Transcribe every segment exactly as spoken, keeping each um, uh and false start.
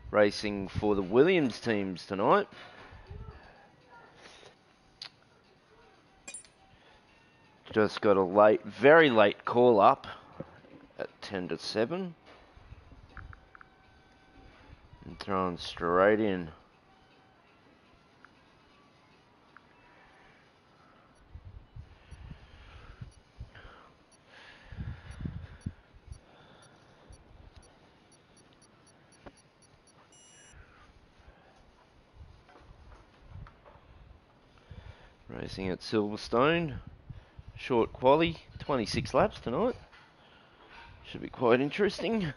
racing for the Williams teams tonight. Just got a late, very late call up at ten to seven. And throwing straight in. Racing at Silverstone. Short quali, twenty-six laps tonight. Should be quite interesting.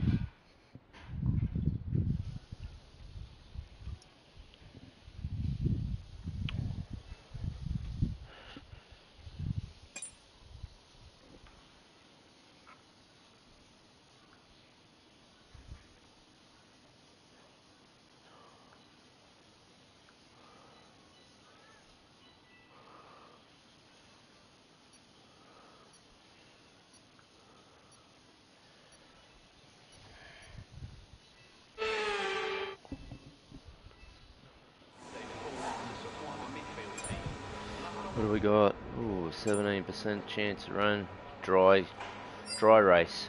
What do we got? Ooh, seventeen percent chance to run. Dry, dry race.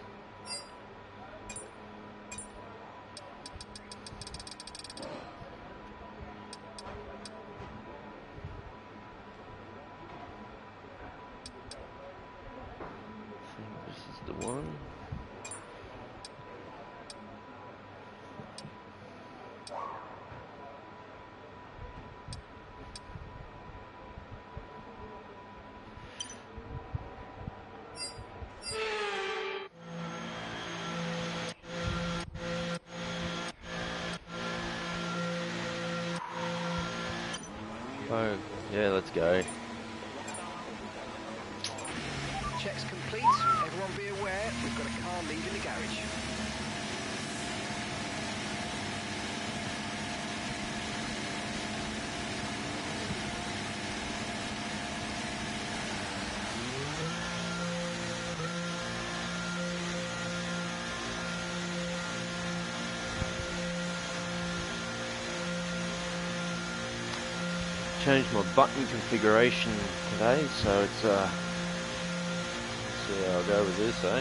I think this is the one. Oh, yeah, let's go. Checks complete. Everyone be aware, we've got a car leaving the garage. Changed my button configuration today, so it's uh let's see how I'll go with this, eh?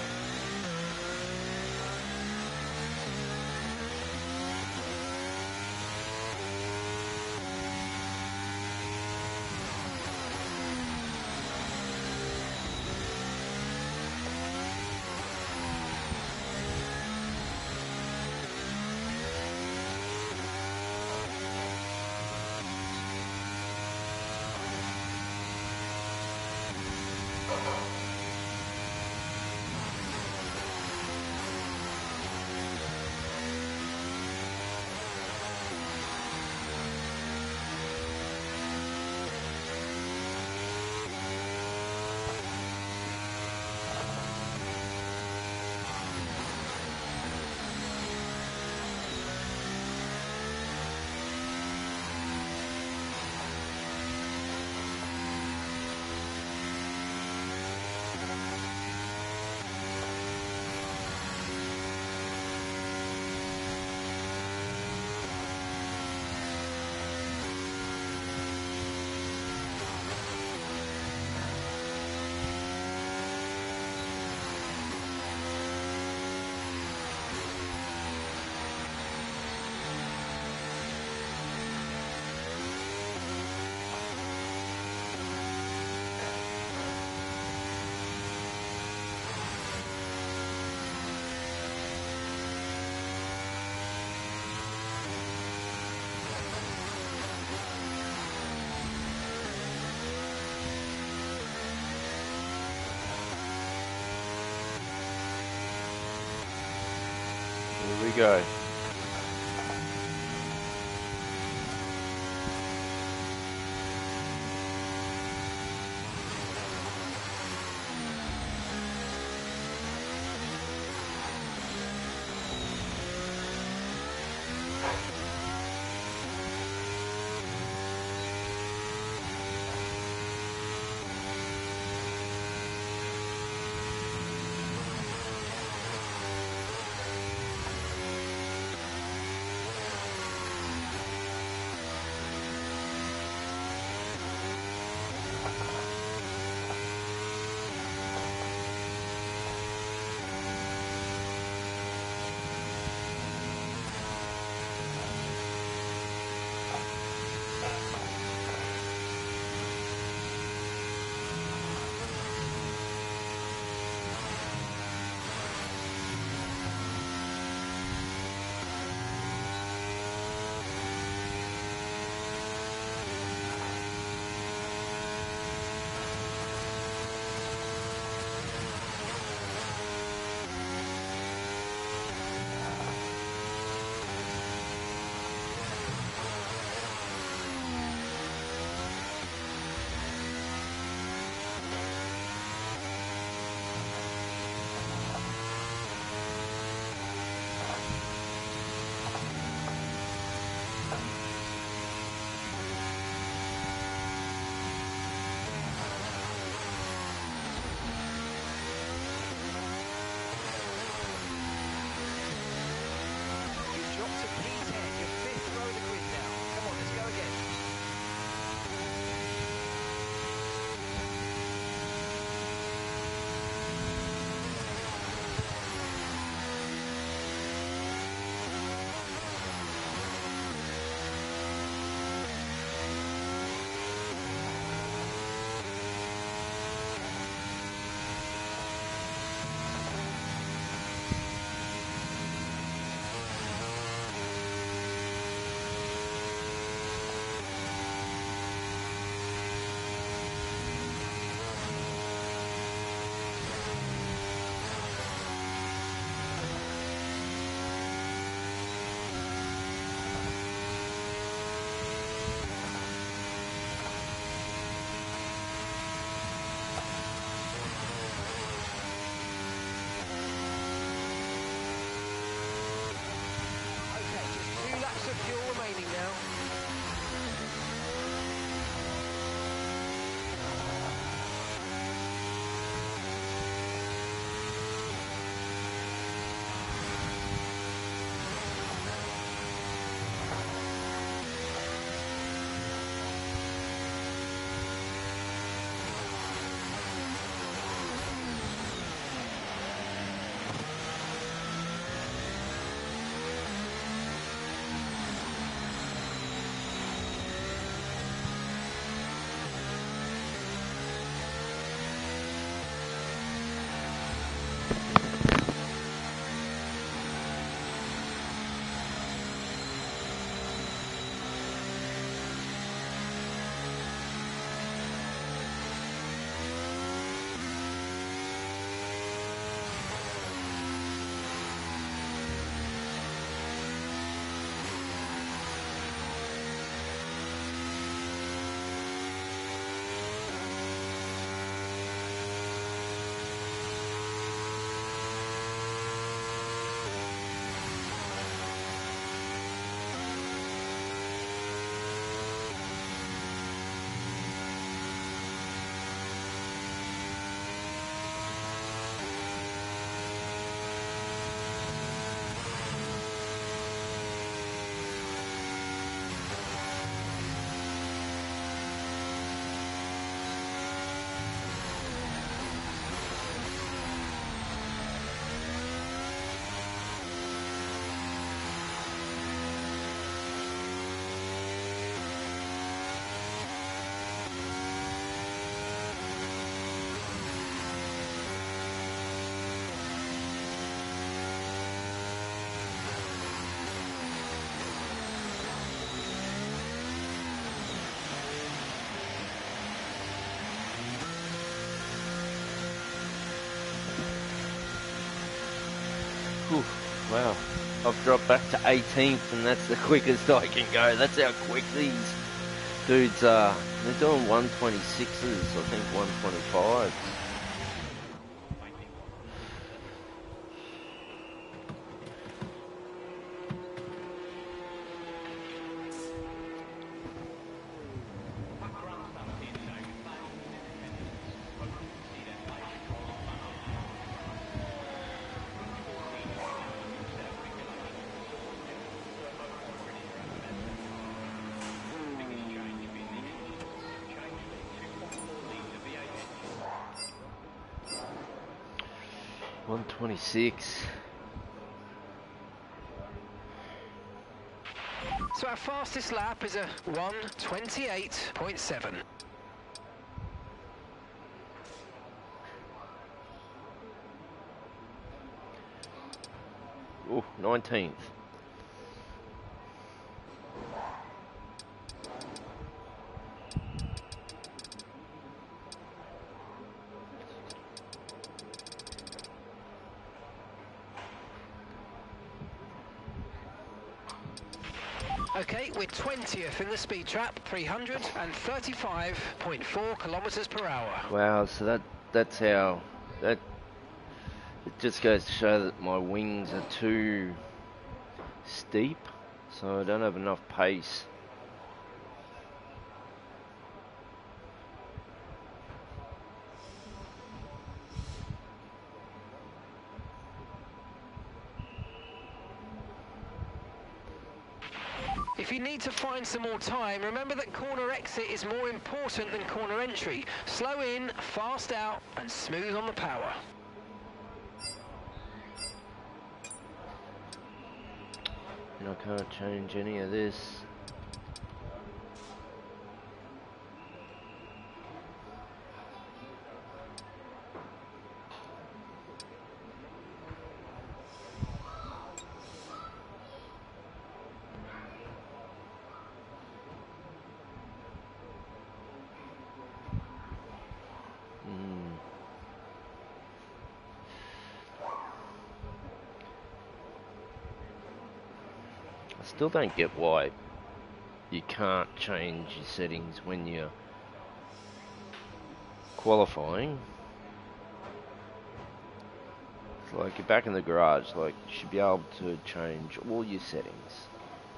Here we go. Wow. I've dropped back to eighteenth, and that's the quickest I can go. That's how quick these dudes are. They're doing one twenty-sixes, I think one twenty-fives. one twenty-six. So our fastest lap is a one twenty-eight point seven. Ooh, nineteenth. Okay, we're twentieth in the speed trap, three hundred thirty-five point four kilometers per hour. Wow, so that that's how that it just goes to show that my wings are too steep, so I don't have enough pace. If you need to find some more time, remember that corner exit is more important than corner entry. Slow in, fast out, and smooth on the power. And I can't change any of this. Still don't get why you can't change your settings when you're qualifying. It's like you're back in the garage, like you should be able to change all your settings.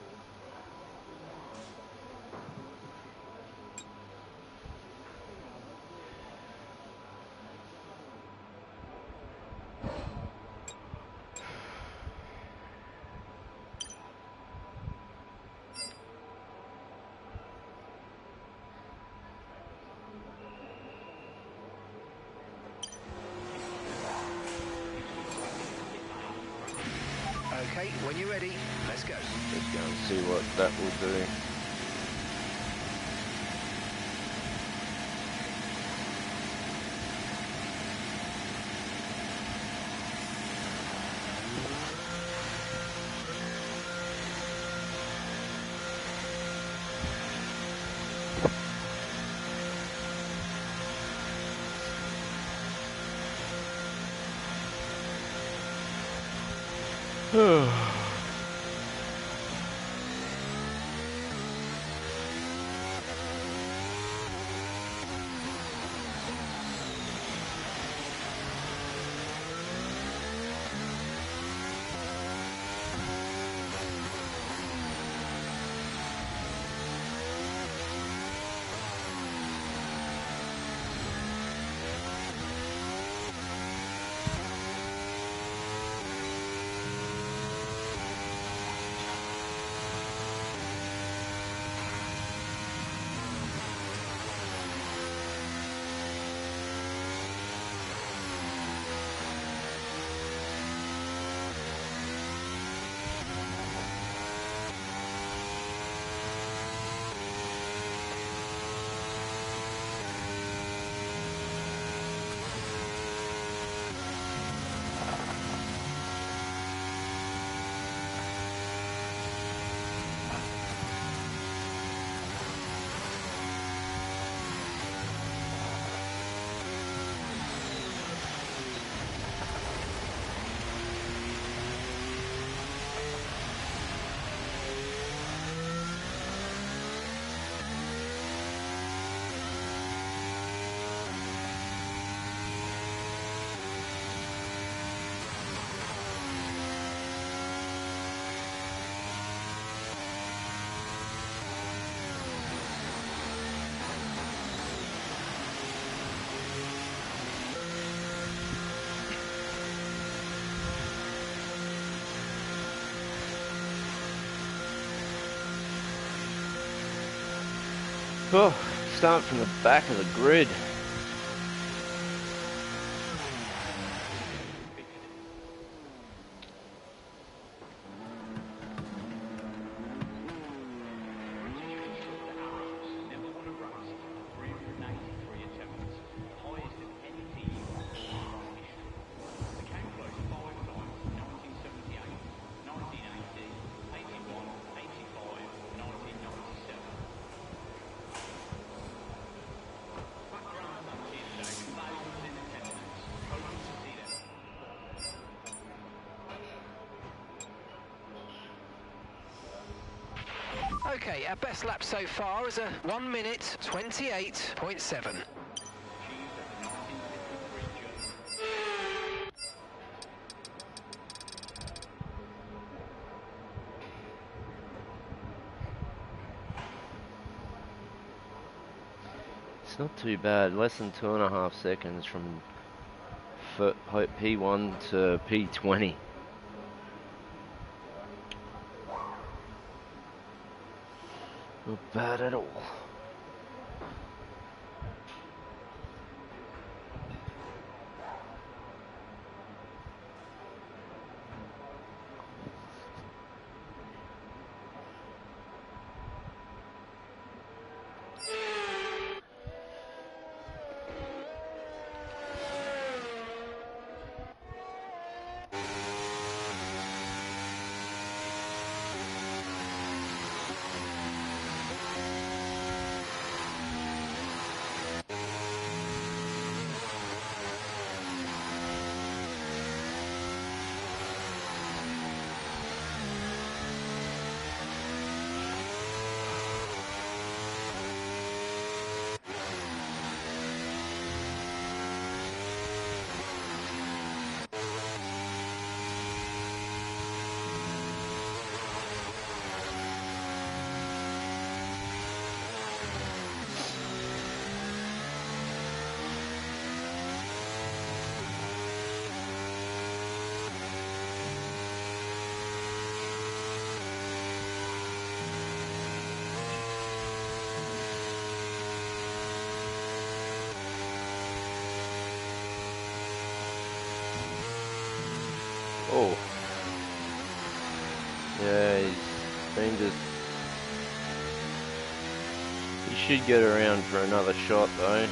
Okay, when you're ready, let's go. Let's go and see what that will do. Oh, start from the back of the grid. Okay, our best lap so far is a one minute twenty-eight point seven. It's not too bad, less than two and a half seconds from P one to P twenty. Not bad at all. Oh. Yeah, he's been just... He should get around for another shot though.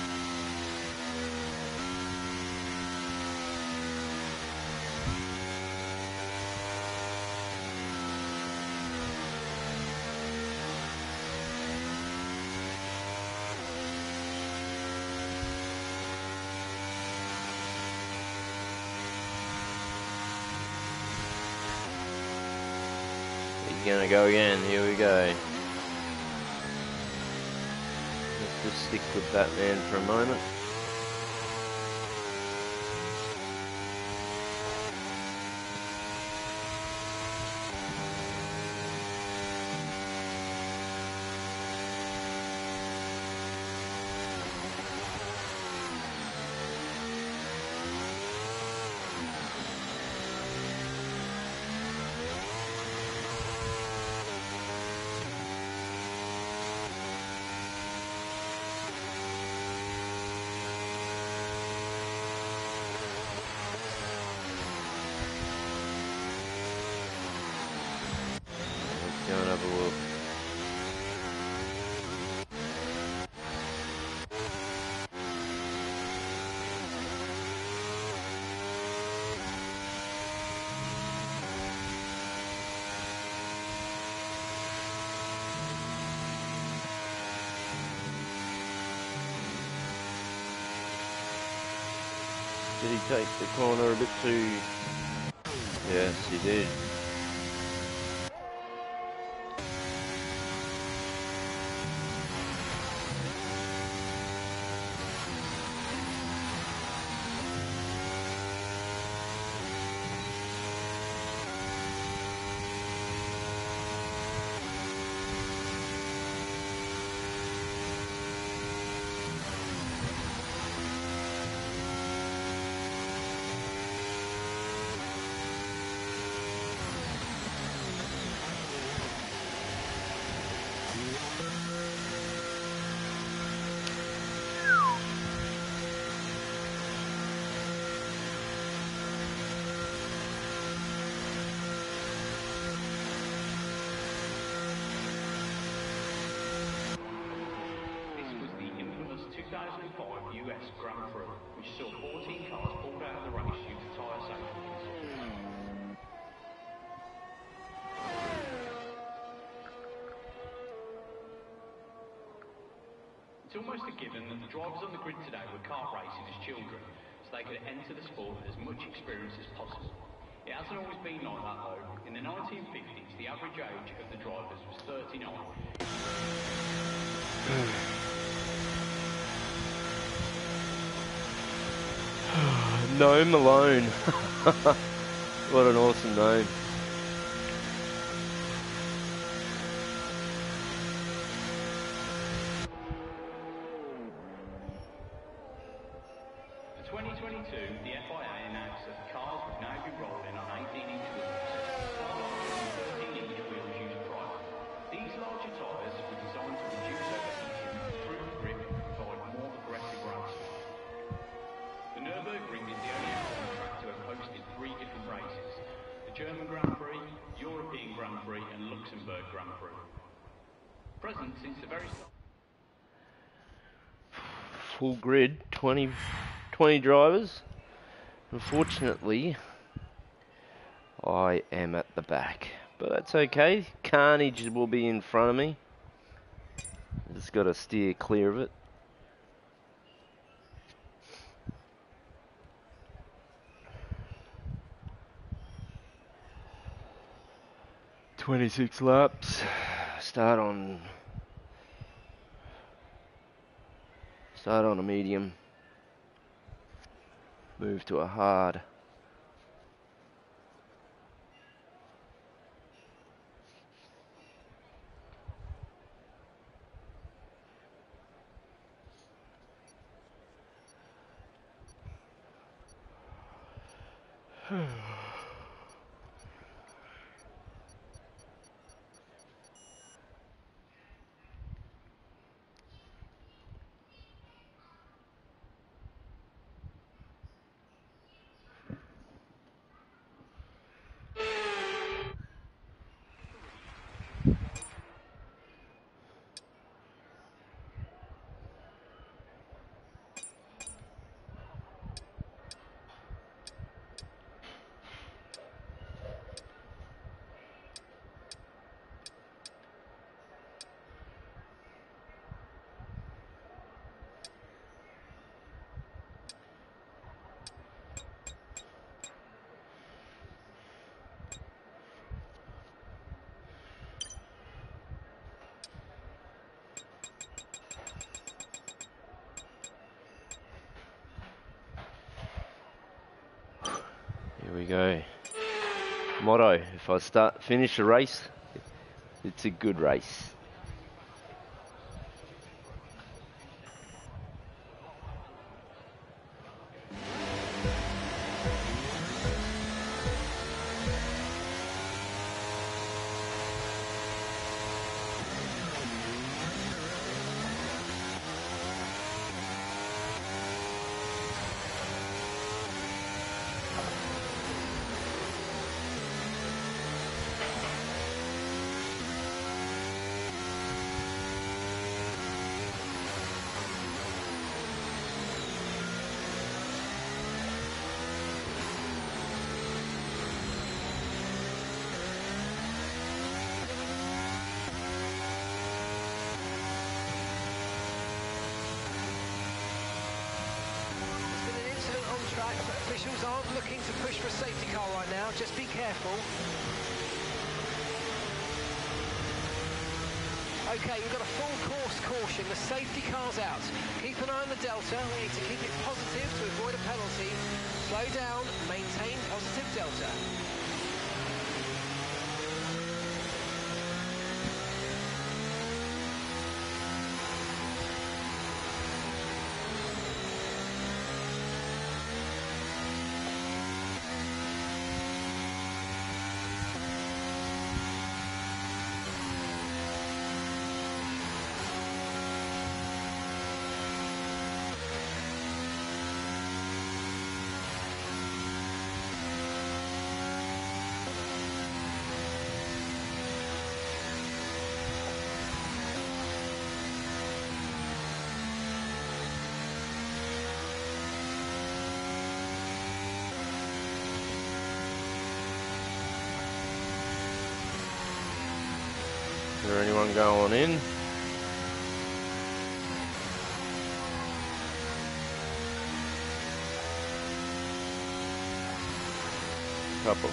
He's gonna go again, here we go. Let's just stick with Batman for a moment. Go and have a look. Did he take the corner a bit too... Yes, he did. saw fourteen cars pulled out of the race due to tyre safety concerns. It's almost a given that the drivers on the grid today were kart racing as children, so they could enter the sport with as much experience as possible. It hasn't always been like that though. In the nineteen fifties, the average age of the drivers was thirty-nine. No Malone. What an awesome name. For twenty twenty-two, the F I A announced that the cars would now be rolling on eighteen inch wheels, far larger than the thirteen inch wheels used prior. These larger tyres were designed to reduce overheating, improve grip, and provide more aggressive racing. The Nürburgring is the only F one track to have hosted three different races: the German Grand Prix, European Grand Prix, and Luxembourg Grand Prix. Present since the very start. Full grid, twenty, twenty drivers. Unfortunately, I am at the back, but that's okay. Carnage will be in front of me. Just got to steer clear of it. twenty-six laps. Start on start on a medium. Move to a hard. Here we go. Motto, if I start finish a race, it's a good race. Officials aren't looking to push for a safety car right now, just be careful. Okay, we've got a full course caution, the safety car's out. Keep an eye on the delta, we need to keep it positive to avoid a penalty. Slow down, maintain positive delta. Is there anyone going in? Couple.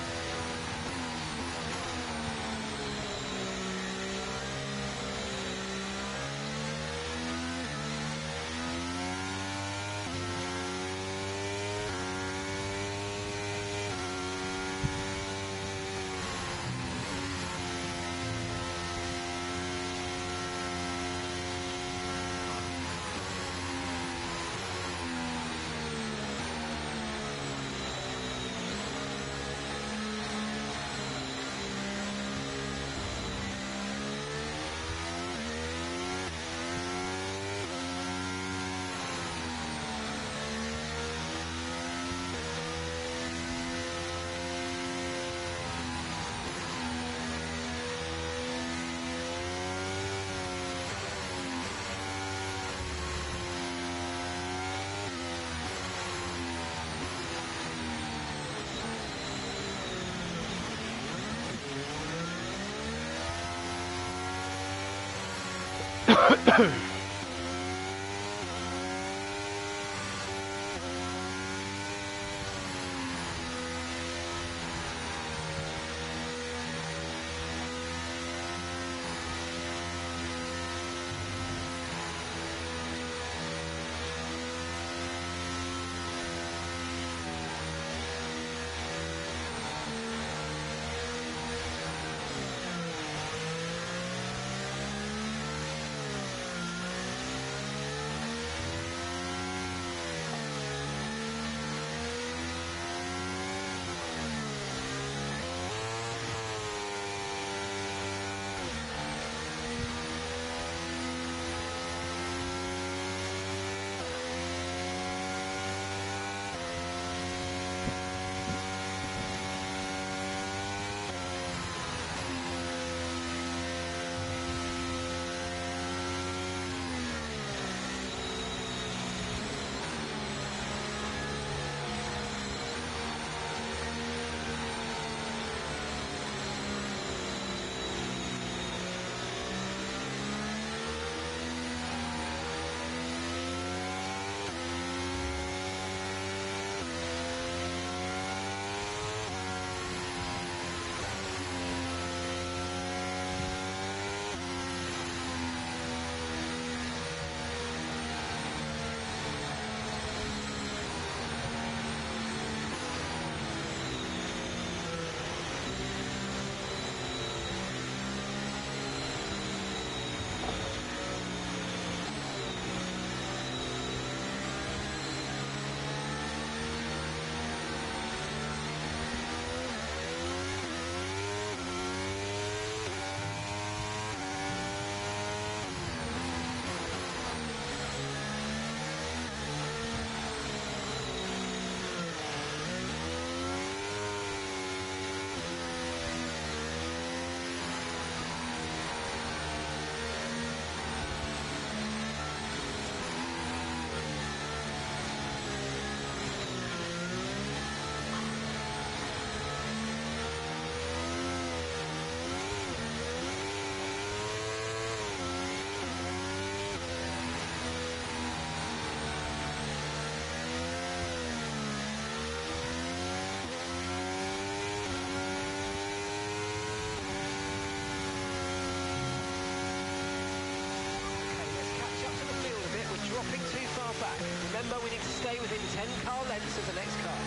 Remember, we need to stay within ten car lengths of the next car.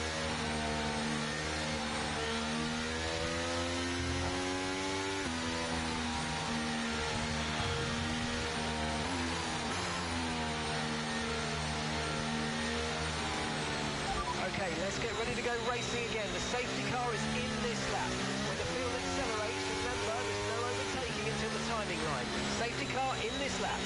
Okay, let's get ready to go racing again. The safety car is in this lap. When the field accelerates, remember, there's no overtaking until the timing line. Safety car in this lap.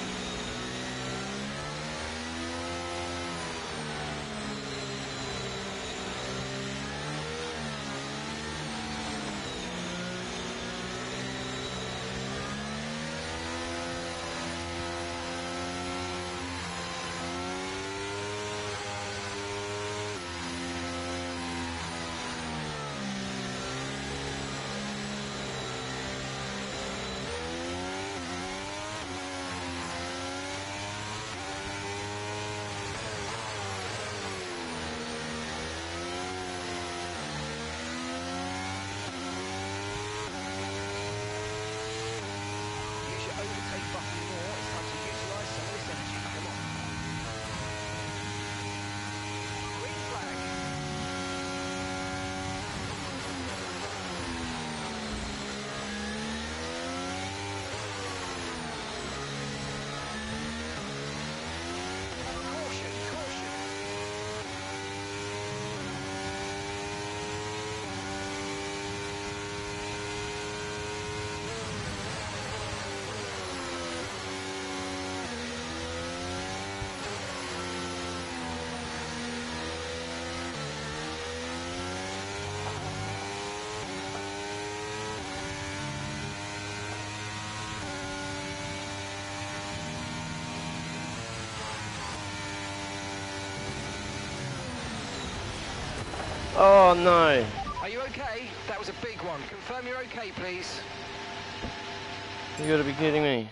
Oh no. Are you okay? That was a big one. Confirm you're okay, please. You gotta be kidding me.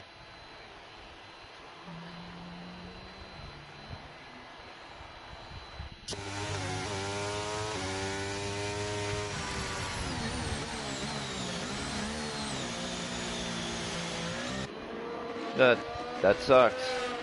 That, that sucks.